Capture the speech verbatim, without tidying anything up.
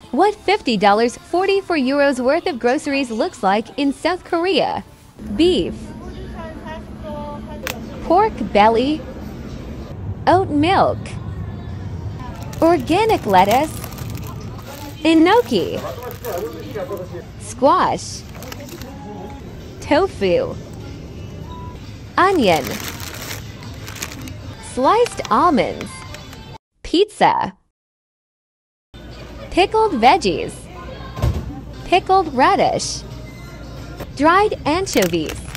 What fifty dollars forty-four euros worth of groceries looks like in South Korea? Beef, pork belly, oat milk, organic lettuce, enoki, squash, tofu, onion, sliced almonds, pizza, pickled veggies, pickled radish, dried anchovies,